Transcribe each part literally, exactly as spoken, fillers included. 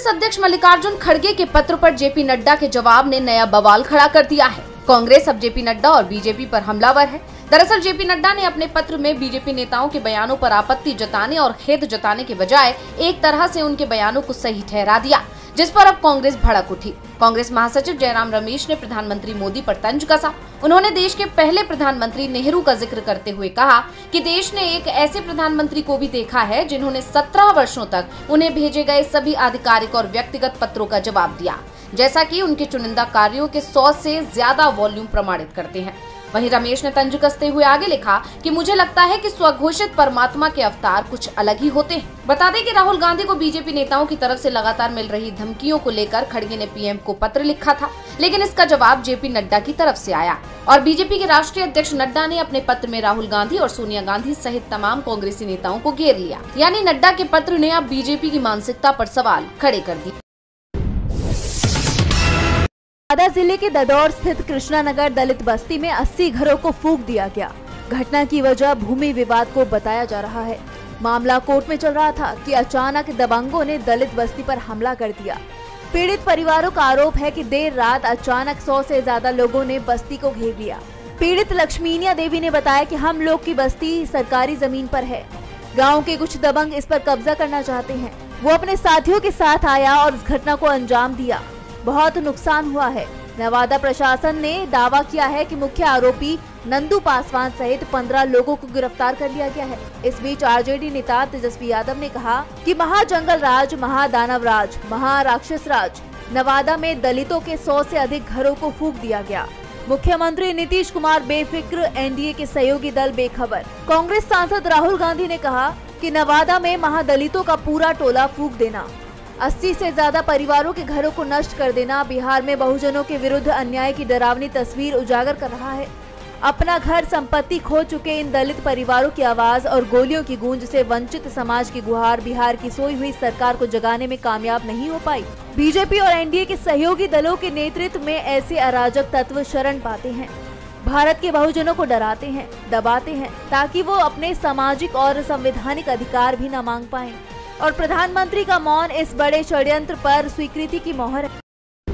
कांग्रेस अध्यक्ष मल्लिकार्जुन खड़गे के पत्र पर जेपी नड्डा के जवाब ने नया बवाल खड़ा कर दिया है। कांग्रेस अब जेपी नड्डा और बीजेपी पर हमलावर है। दरअसल जेपी नड्डा ने अपने पत्र में बीजेपी नेताओं के बयानों पर आपत्ति जताने और खेद जताने के बजाय एक तरह से उनके बयानों को सही ठहरा दिया, जिस पर अब कांग्रेस भड़क उठी। कांग्रेस महासचिव जयराम रमेश ने प्रधानमंत्री मोदी पर तंज कसा। उन्होंने देश के पहले प्रधानमंत्री नेहरू का जिक्र करते हुए कहा कि देश ने एक ऐसे प्रधानमंत्री को भी देखा है जिन्होंने सत्रह वर्षों तक उन्हें भेजे गए सभी आधिकारिक और व्यक्तिगत पत्रों का जवाब दिया, जैसा कि उनके चुनिंदा कार्यों के सौ से ज्यादा वॉल्यूम प्रमाणित करते हैं। वहीं रमेश ने तंज कसते हुए आगे लिखा कि मुझे लगता है कि स्वघोषित परमात्मा के अवतार कुछ अलग ही होते हैं। बता दें कि राहुल गांधी को बीजेपी नेताओं की तरफ से लगातार मिल रही धमकियों को लेकर खड़गे ने पीएम को पत्र लिखा था, लेकिन इसका जवाब जेपी नड्डा की तरफ से आया और बीजेपी के राष्ट्रीय अध्यक्ष नड्डा ने अपने पत्र में राहुल गांधी और सोनिया गांधी सहित तमाम कांग्रेसी नेताओं को घेर लिया। यानी नड्डा के पत्र ने अब बीजेपी की मानसिकता पर सवाल खड़े कर दिए। नवादा जिले के ददौर स्थित कृष्णानगर दलित बस्ती में अस्सी घरों को फूंक दिया गया। घटना की वजह भूमि विवाद को बताया जा रहा है। मामला कोर्ट में चल रहा था कि अचानक दबंगों ने दलित बस्ती पर हमला कर दिया। पीड़ित परिवारों का आरोप है कि देर रात अचानक सौ से ज्यादा लोगों ने बस्ती को घेर लिया। पीड़ित लक्ष्मीनिया देवी ने बताया कि हम लोग की बस्ती सरकारी जमीन पर है। गाँव के कुछ दबंग इस पर कब्जा करना चाहते हैं। वो अपने साथियों के साथ आया और इस घटना को अंजाम दिया। बहुत नुकसान हुआ है। नवादा प्रशासन ने दावा किया है कि मुख्य आरोपी नंदू पासवान सहित पंद्रह लोगों को गिरफ्तार कर लिया गया है। इस बीच आरजेडी नेता तेजस्वी यादव ने कहा कि महाजंगल राज, महादानव राज, महाराक्षस राज नवादा में दलितों के सौ से अधिक घरों को फूंक दिया गया। मुख्यमंत्री नीतीश कुमार बेफिक्र, एनडीए के सहयोगी दल बेखबर। कांग्रेस सांसद राहुल गांधी ने कहा कि नवादा में महादलितों का पूरा टोला फूंक देना, अस्सी से ज्यादा परिवारों के घरों को नष्ट कर देना बिहार में बहुजनों के विरुद्ध अन्याय की डरावनी तस्वीर उजागर कर रहा है। अपना घर संपत्ति खो चुके इन दलित परिवारों की आवाज और गोलियों की गूंज से वंचित समाज की गुहार बिहार की सोई हुई सरकार को जगाने में कामयाब नहीं हो पाई। बीजेपी और एनडीए के सहयोगी दलों के नेतृत्व में ऐसे अराजक तत्व शरण पाते हैं, भारत के बहुजनों को डराते हैं, दबाते हैं, ताकि वो अपने सामाजिक और संवैधानिक अधिकार भी न मांग पाएं। और प्रधानमंत्री का मौन इस बड़े षड्यंत्र पर स्वीकृति की मोहर है।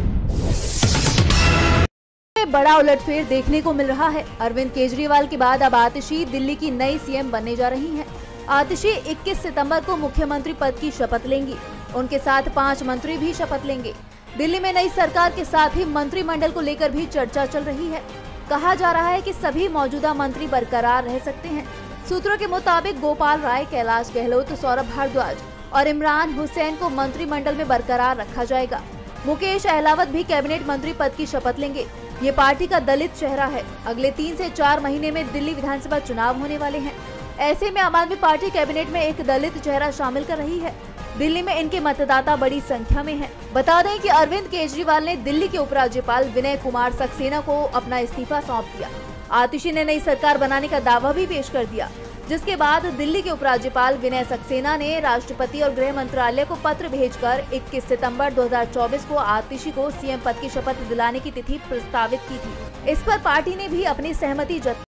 बड़ा उलटफेर देखने को मिल रहा है। अरविंद केजरीवाल के बाद अब आतिशी दिल्ली की नई सीएम बनने जा रही हैं। आतिशी इक्कीस सितंबर को मुख्यमंत्री पद की शपथ लेंगी। उनके साथ पांच मंत्री भी शपथ लेंगे। दिल्ली में नई सरकार के साथ ही मंत्रिमंडल को लेकर भी चर्चा चल रही है। कहा जा रहा है कि सभी मौजूदा मंत्री बरकरार रह सकते हैं। सूत्रों के मुताबिक गोपाल राय, कैलाश गहलोत, सौरभ भारद्वाज और इमरान हुसैन को मंत्रिमंडल में बरकरार रखा जाएगा। मुकेश अहलावत भी कैबिनेट मंत्री पद की शपथ लेंगे। ये पार्टी का दलित चेहरा है। अगले तीन से चार महीने में दिल्ली विधानसभा चुनाव होने वाले हैं। ऐसे में आम आदमी पार्टी कैबिनेट में एक दलित चेहरा शामिल कर रही है। दिल्ली में इनके मतदाता बड़ी संख्या में हैं। बता दें कि अरविंद केजरीवाल ने दिल्ली के उपराज्यपाल विनय कुमार सक्सेना को अपना इस्तीफा सौंप दिया। आतिशी ने नई सरकार बनाने का दावा भी पेश कर दिया, जिसके बाद दिल्ली के उपराज्यपाल विनय सक्सेना ने राष्ट्रपति और गृह मंत्रालय को पत्र भेजकर इक्कीस सितंबर दो हज़ार चौबीस को आतिशी को सीएम पद की शपथ दिलाने की तिथि प्रस्तावित की थी। इस पर पार्टी ने भी अपनी सहमति जताई।